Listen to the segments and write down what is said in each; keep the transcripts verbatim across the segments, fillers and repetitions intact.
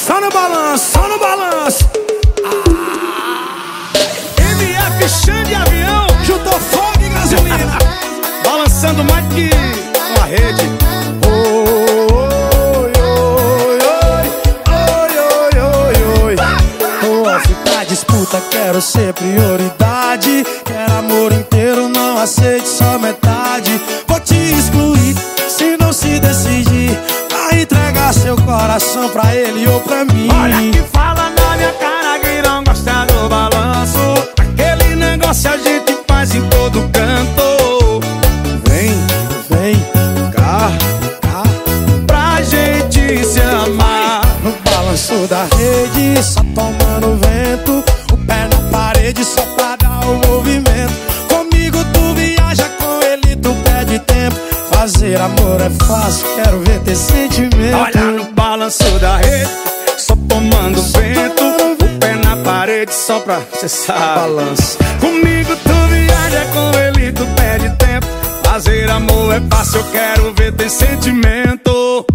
Só no balanço, só no balanço. ah. M F Xande Avião juntou fogo e gasolina, balançando mais que uma rede. Oi, oi, oi, oi, oi, oi, oi. Tô off pra disputa, quero ser prioridade. Quero amor inteiro, não aceite só metade. Vou te excluir se não se decidir a entregar seu coração pra ele ou pra mim. Olha que fala na minha cara que não gosta do balanço. Aquele negócio a gente faz em todo canto. Vem, vem, cá, cá, pra gente se amar. no balanço da rede, só tomando vento. O pé na parede só pra dar o movimento. Comigo tu viaja, com ele tu perde tempo. Fazer amor é fácil, quero ver ter sentimento. Olha no balanço da rede, só tomando vento. O pé na parede só pra cê sabe. Balanço. Comigo tu viaja, com ele tu perde tempo. Fazer amor é fácil, eu quero ver ter sentimento.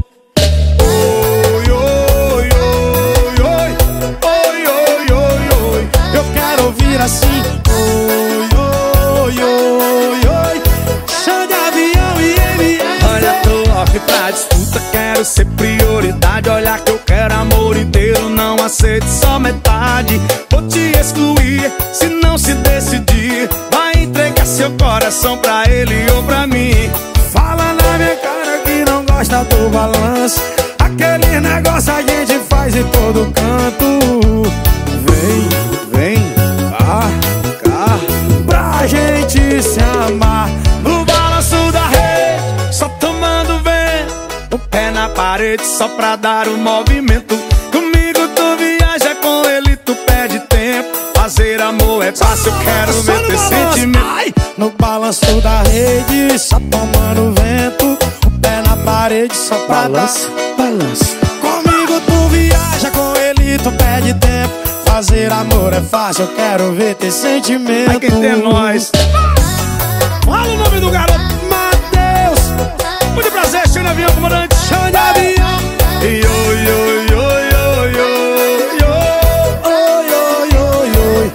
Oi, oi, oi, oi, oi, oi, oi, oi. Eu quero ouvir assim. Oi, oi, oi, oi. Xande Avião e M F. Olha, tô off pra disputa, quero ser prioridade. Olha que eu quero amor inteiro, não aceito só metade. Vou te excluir se não se decidir. Vai entregar seu coração pra ele ou pra mim. Fala na minha cara que não gosta do balanço. Aquele negócio a gente faz em todo canto. Vem, vem, cá, cá, pra gente se amar. No balanço da rede, só tomando vento. O pé na parede só pra dar o movimento. Comigo tu viaja, com ele tu perde tempo. Fazer amor é fácil, eu quero Só ver no ter balanço. sentimento. Ai, no balanço da rede, só tomando vento. O pé na parede só pra Balanço, dar. balanço. Comigo tu viaja, com ele tu perde tempo. Fazer amor é fácil, eu quero ver ter sentimento. Ai, quem tem nós. Fala o nome do garoto, Matheus. Muito prazer, Xande Avião, comandante Xande Avião. Oi, oi, oi, oi, oi, oi, Oi, oi, oi,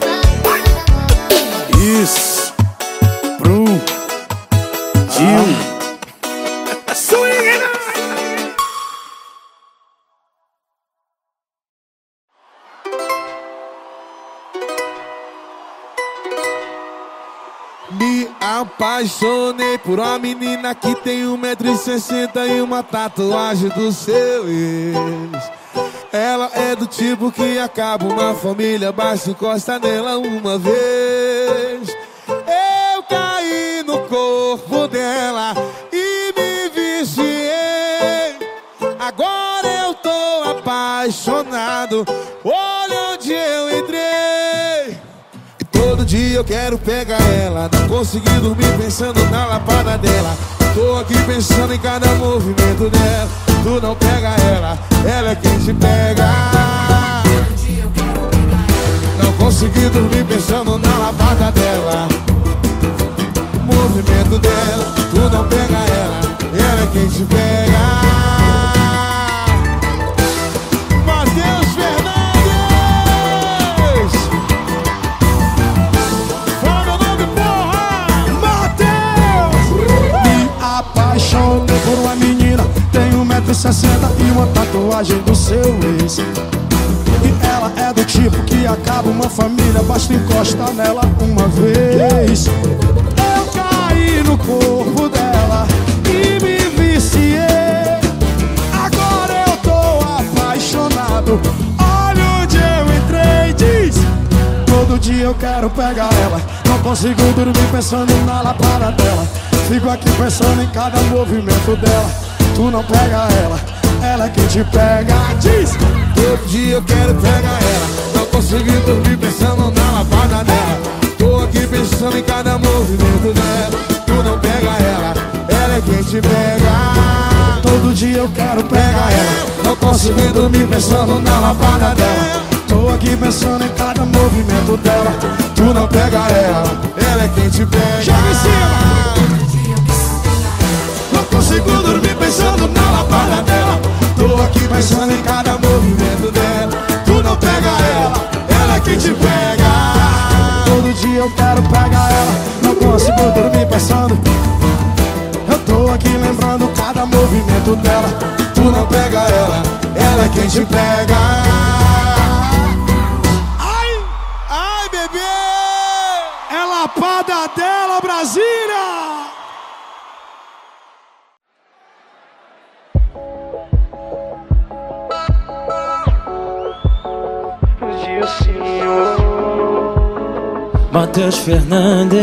oi. Isso. Bru. Gil. Swing it. Me apaixonei por uma menina que tem um metro e sessenta e uma tatuagem do seu ex. Ela é do tipo que acaba uma família, basta encostar nela uma vez. Eu caí no corpo dela e me viciei. Agora eu tô apaixonado, olha onde eu entrei. Todo dia eu quero pegar ela, não consegui dormir pensando na lapada dela. Tô aqui pensando em cada movimento dela. Tu não pega ela, ela é quem te pega. Não consegui dormir pensando na lapada dela. Movimento dela, tu não pega ela, ela é quem te pega. Matheus Fernandes. Apaixonei por uma menina, tem um metro e sessenta e uma tatuagem do seu ex. E ela é do tipo que acaba uma família, basta encostar nela uma vez. Eu caí no corpo dela e me viciei. Agora eu tô apaixonado, olha onde eu entrei, diz. Todo dia eu quero pegar ela, não consigo dormir pensando na lapada dela. Fico aqui pensando em cada movimento dela. Tu não pega ela, ela é quem te pega, diz. Todo dia eu quero pegar ela, não consegui dormir pensando na lapada dela. Tô aqui pensando em cada movimento dela. Tu não pega ela, ela é quem te pega. Todo dia eu quero pegar ela, não consegui dormir pensando na lapada dela. Tô aqui pensando em cada movimento dela. Tu não pega ela, ela é quem te pega. Joga em cima. Não consigo dormir pensando na lapada dela. Tô aqui pensando em cada movimento dela. eu quero pegar ela, não consigo dormir pensando. Eu tô aqui lembrando cada movimento dela. Tu não pega ela, ela é quem te pega. Ai, ai, bebê! É lapada dela, Brasília! Matheus Fernandes.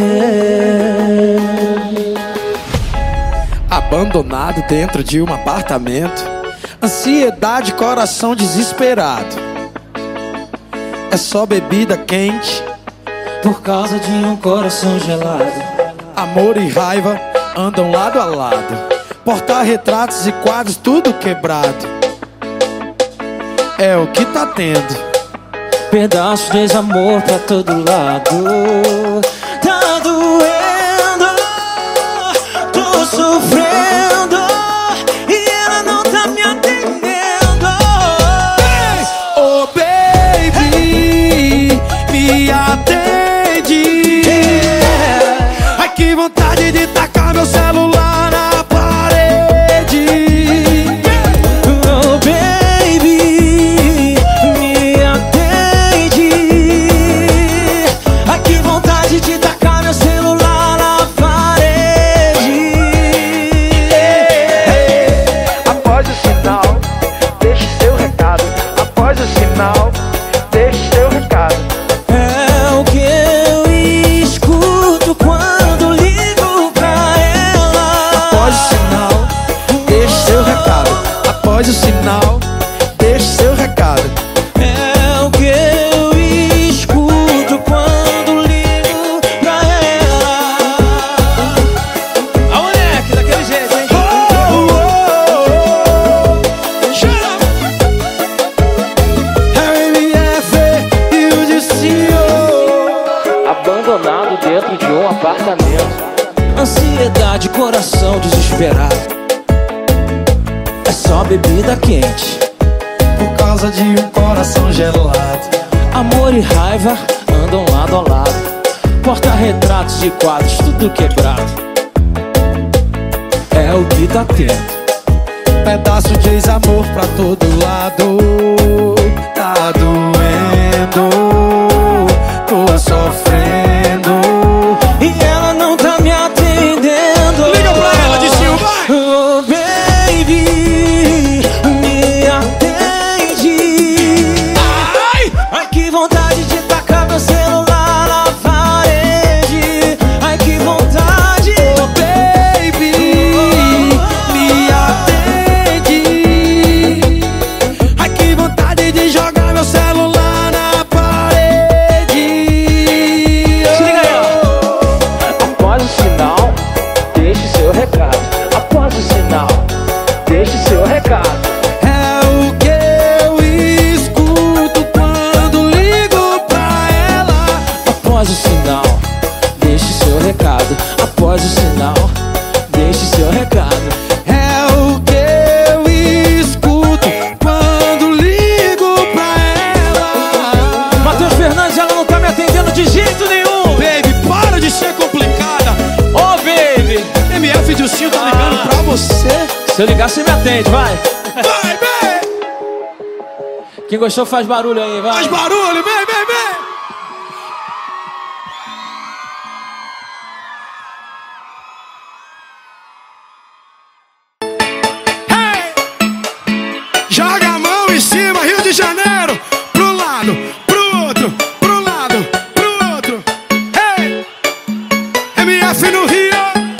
Abandonado dentro de um apartamento, ansiedade, coração desesperado. É só bebida quente por causa de um coração gelado. Amor e raiva andam lado a lado. Porta-retratos e quadros tudo quebrado. É o que tá tendo. Pedaços de desamor pra todo lado. Tá doendo, tô sofrendo e ela não tá me atendendo. Oh baby, me atende. Ai que vontade de tacar meu celular na parede. Oh baby, me atende. Ai que vontade de tacar meu celular na parede. Após o sinal, deixe seu recado. Após o sinal, deixe seu recado. É o que eu escuto quando ligo pra ela. Após o sinal, deixe seu recado. Após o sinal, deixe seu recado. É o que eu escuto quando ligo pra ela. A moleque, daquele jeito, hein? Oh, oh, oh. Shut up. É o M F e o Dicinho. Abandonado dentro de um apartamento. Ansiedade, coração desesperado. É só bebida quente, Por causa de um coração gelado. amor e raiva andam lado a lado. Porta-retratos e quadros tudo quebrado. É o que tá tendo. Pedaço de ex-amor pra todo lado. Tá doendo, tô sofrendo. E ela não tá me atendendo. Liga pra ela, Dicinho, vai! Oh baby, me atende. Ai! Ai que vontade de tacar meu celular na parede. Ai que vontade. Oh baby, me atende. Ai que vontade de jogar meu celular na parede. Se liga aí, ó. Após o sinal, deixe seu recado. Após o sinal, deixe seu recado. É o que eu escuto quando ligo pra ela. Após o sinal, deixe seu recado. Após o sinal, deixe seu recado. É o que eu escuto quando ligo pra ela. Matheus Fernandes, ela não tá me atendendo de jeito nenhum. Baby, para de ser complicada. Ô oh, baby, M F Dilcinho tá ligando pra você. se eu ligar você me atende, vai. Vai, vem! Quem gostou faz barulho aí, vai. Faz barulho, vem, vem, vem! Hey! Joga a mão em cima, Rio de Janeiro. Pro lado, pro outro, pro lado, pro outro. Hey! M F no Rio.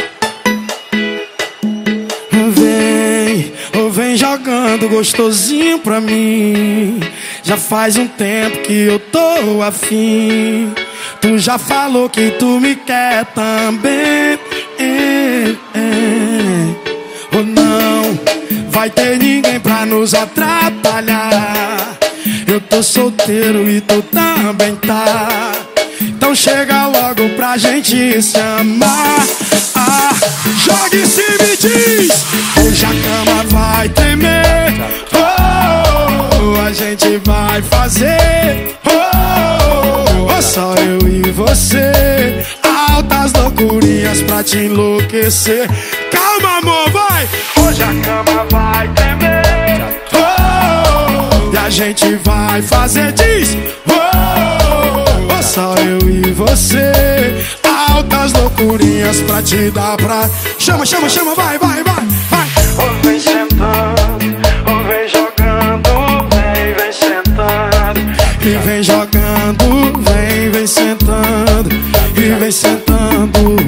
Vem, ou vem jogando gostosinho pra mim. Já faz um tempo que eu tô afim. Tu já falou que tu me quer também. É, é. Ou não vai ter ninguém pra nos atrapalhar. Eu tô solteiro e tu também tá. Então chega logo pra gente se amar. Ah, joga em cima e diz: hoje a cama vai tremer. Oh, a gente vai fazer. Oh, oh, só eu e você. te enlouquecer. Calma, amor, vai! Hoje a cama vai tremer, oh, e a gente vai fazer diz, oh, oh, só eu e você. Altas loucurinhas pra te dar pra... Chama, chama, chama, vai, vai, vai, vai. Oh, vem sentando, oh, vem jogando, vem, vem sentando. E vem jogando, vem, vem sentando. E vem sentando.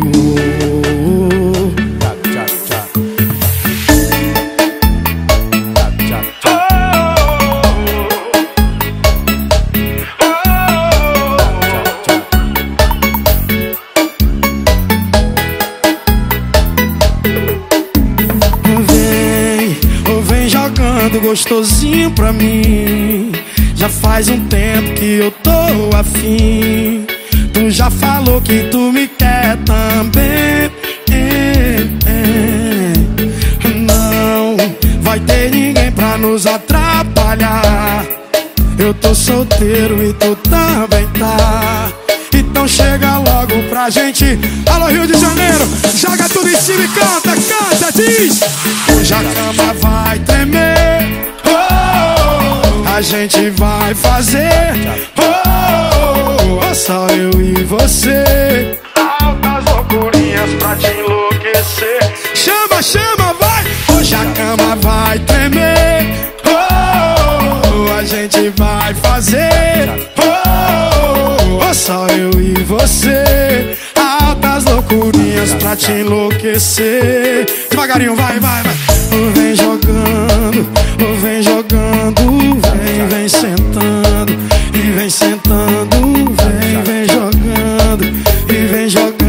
Gostosinho pra mim. Já faz um tempo que eu tô afim. Tu já falou que tu me quer também. é, é. Não vai ter ninguém pra nos atrapalhar. Eu tô solteiro e tu também tá. Então chega logo pra gente. Alô, Rio de Janeiro, joga tudo em cima e canta, canta, diz. Hoje a cama vai tremer, oh, a gente vai fazer, oh, oh, só eu e você. Altas loucurinhas pra te enlouquecer. Chama, chama, vai. Hoje a cama vai tremer, oh, a gente vai fazer, oh, oh, só eu e você. Altas loucurinhas pra te enlouquecer. Devagarinho, vai, vai, vai. Vem jogando, vem jogando, vem, vem sentando. E vem sentando, vem, vem jogando. E vem jogando.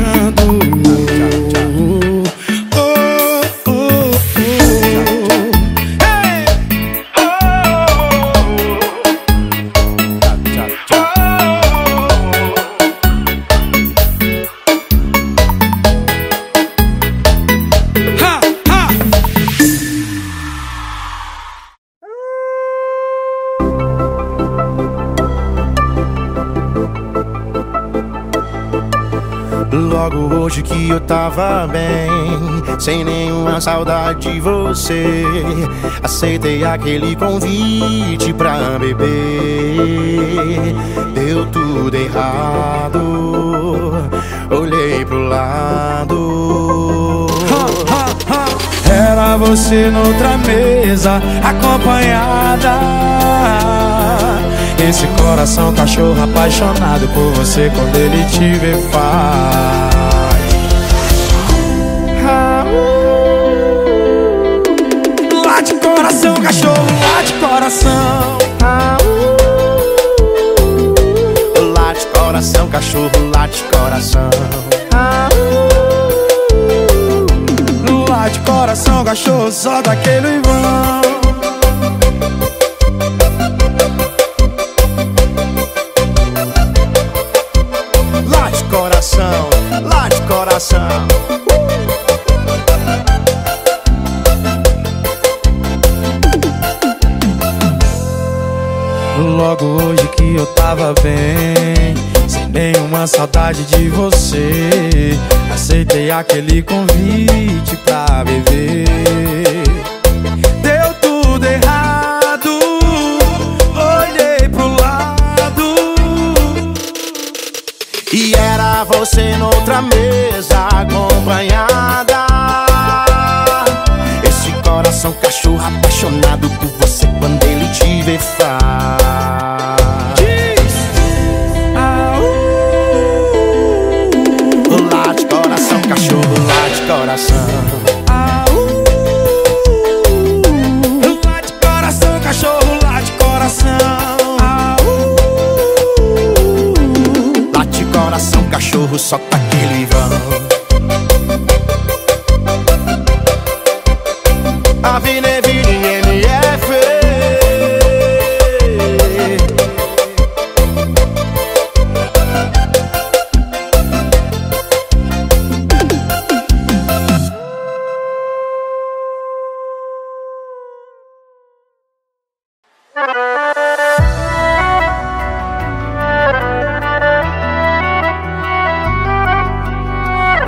Logo hoje que eu tava bem, sem nenhuma saudade de você, aceitei aquele convite pra beber. Deu tudo errado, olhei pro lado. Era você noutra mesa, acompanhada. Esse coração cachorro apaixonado por você, quando ele te vê faz. Late coração, cachorro, late coração. Late coração, cachorro, late coração. Late coração, cachorro, só daquele vão. Late coração, late coração. Logo hoje que eu tava bem, sem nenhuma saudade de você, aceitei aquele convite pra beber. Deu tudo errado, olhei pro lado. E era você noutra mesa, acompanhada. Esse coração cachorro apaixonado por você, quando ele te vê faz. Late coração, cachorro, late coração. Late coração, cachorro, late coração. Late coração, cachorro, só tá aquele vão. Avenida M F.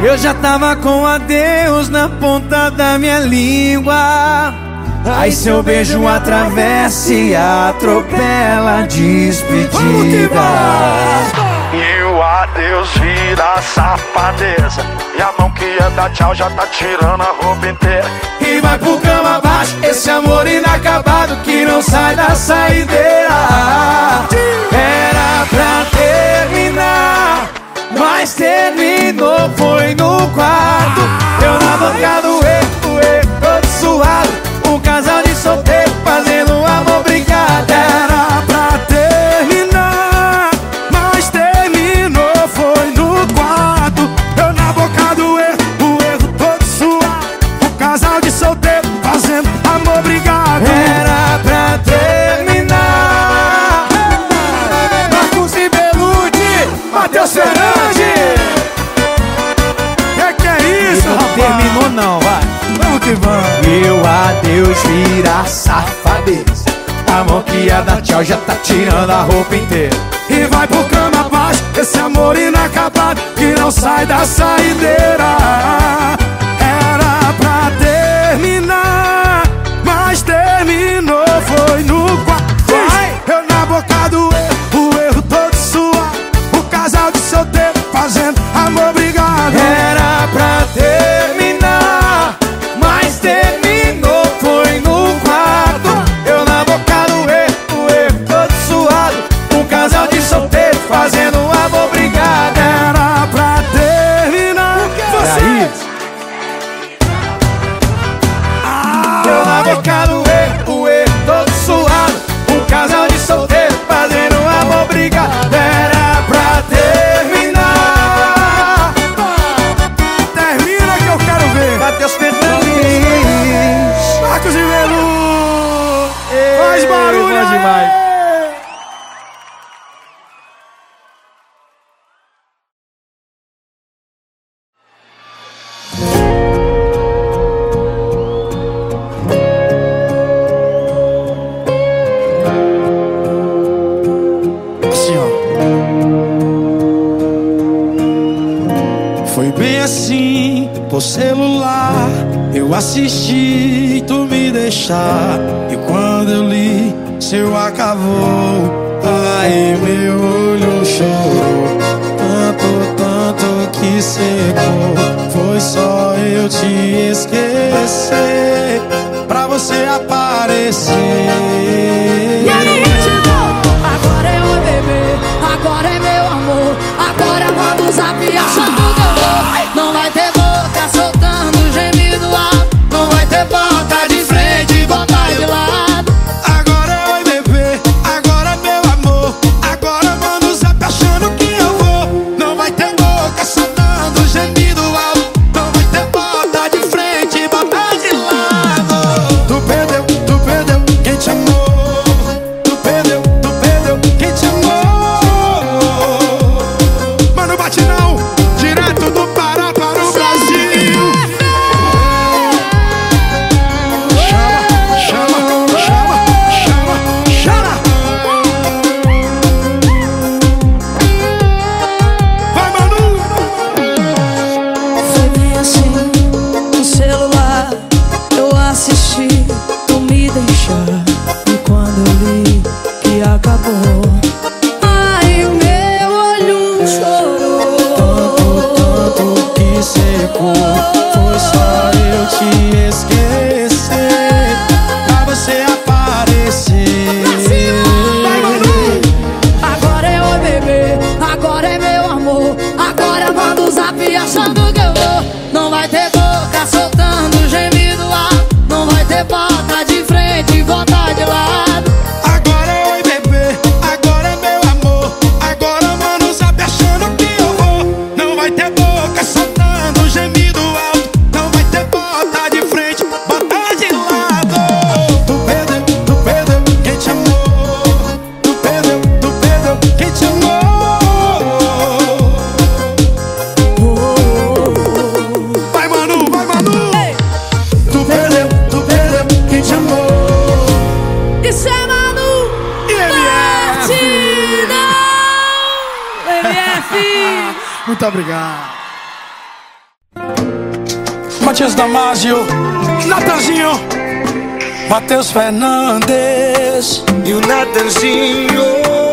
Eu já tava com adeus na ponta da minha língua. Aí seu beijo atravessa e atropela a despedida. E o adeus vira safadeza, e a mão que ia dar tchau já tá tirando a roupa inteira. E vai pro cama abaixo, esse amor inacabado que não sai da saideira. Era pra terminar, mas terminou, foi no quarto. Eu na boca do erro, erro todo suado, um casal de solteiro fazendo amor brigado. Era pra terminar, mas terminou, foi no quarto. Eu na boca do erro, o erro todo suado, um casal de solteiro fazendo amor brigado. Era pra terminar, Marcos e Belucci, Matheus Fernandes. Que que é isso, Não rapaz? terminou não, vai. Vamos que vamos. Meu adeus vira safadeza, a mão que ia dar tchau já tá tirando a roupa inteira. E vai pro cama abaixo, esse amor inacabado que não sai da saideira. Era pra terminar, mas terminou, foi no quarto. Eu na boca do erro, o erro todo suado, o casal de solteiro fazendo amor brigado. Era pra terminar, mas terminou, foi no quarto. Eu na boca do erro, o erro todo suado, um casal de solteiro fazendo amor brigado. Era pra terminar. Aí, eu na boca do erro, o erro todo suado, um casal de solteiro fazendo amor brigado. Era pra terminar. Termina que eu quero ver. Matheus Fernandes, Marcos e Belu, faz barulho bom demais. aí. Assim, ó. Foi bem assim, por celular eu assisti tu me deixar. E quando eu li, seu acabou. Aí meu olho chorou, tanto, tanto que secou. Foi só eu te esquecer pra você aparecer. Agora é o bebê, agora é meu amor. Agora manda o zap achando que eu vou. Não vai ter boca soltando gemido alto, não vai ter porta de frente e bota de lado. Agora é oi bebê, agora é meu amor. Agora manda o zap achando que eu vou. Não vai ter boca soltando gemido alto, não vai ter porta de frente e bota de lado. Tu perdeu, tu perdeu quem te amou. Tu perdeu, tu perdeu quem te amou. Mas não bate não, direto do Pará para o Brasil. Chama, chama, chama, chama, chama. Vai, Manu! Foi bem assim, no celular eu assisti tu me deixar. E quando eu li que acabou, ai o meu olho chorou. Tanto que secou, foi só eu te esquecer pra você aparecer. Vai, Manu! Agora é o bebê, agora é meu amor. Agora manda o zap achando que eu vou. Não vai ter boca soltando gemido alto, não vai ter porta de frente e volta de lado. Agora é oi bebê, agora é meu amor. Agora manda o zap achando que eu vou. Não vai ter boca soltando gemido alto, não vai ter porta de frente, bota de lado. Tu perdeu, tu perdeu quem te amou. Tu perdeu, tu perdeu quem te amou. Vai, Manu, vai, Manu. Tu perdeu, tu perdeu quem te amou. Isso é Manu E M F. Batidão M F. Muito obrigado. Matias Damasio, Natanzinho, Matheus Fernandes e o Natanzinho.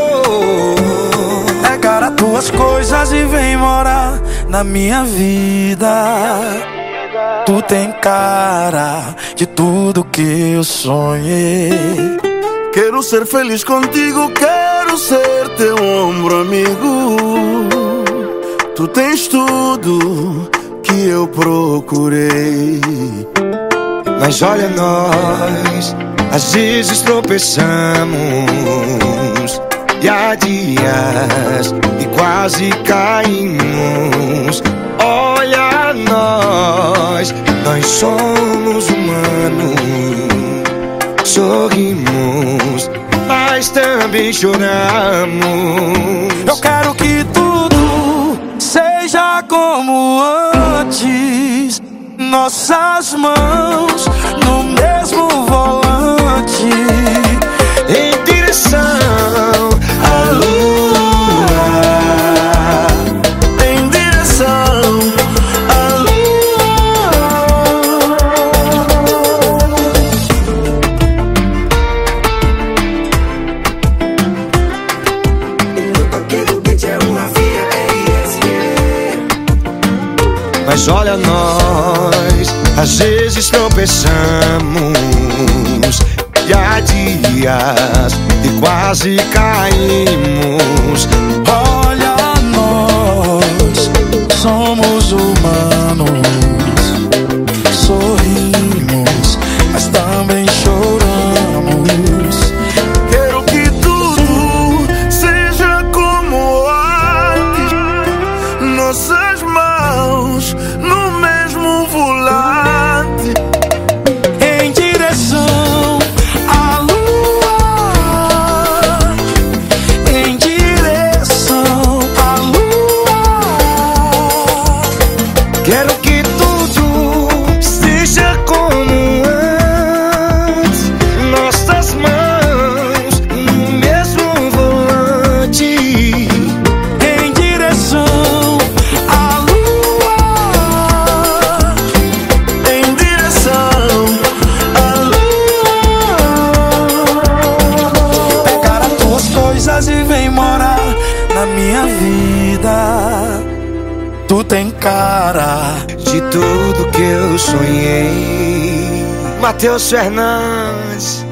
Pega as tuas coisas e vem morar na minha vida. Tu tem cara de tudo que eu sonhei. Quero ser feliz contigo, quero ser teu ombro amigo. Tu tens tudo que eu procurei. Mas olha nós, às vezes tropeçamos, e há dias e quase caímos. Olha nós, nós somos humanos. Sorrimos, mas também choramos. Eu quero que tudo seja como antes. Nossas mãos no mesmo volante, em direção à lua, em direção à Mas olha nós, às vezes tropeçamos, e há dias e quase caímos. Olha nós, somos humanos. Sorrimos, mas também choramos. Quero que tudo seja como antes. Nossas mãos no mesmo volante, em direção à lua, em direção à lua. Quero que tudo seja como antes. Nossas mãos no mesmo volante, em direção à lua, em direção à lua. pegar as tuas coisas e vem morar na minha vida. Tu tem cara de tudo que eu sonhei. Matheus Fernandes.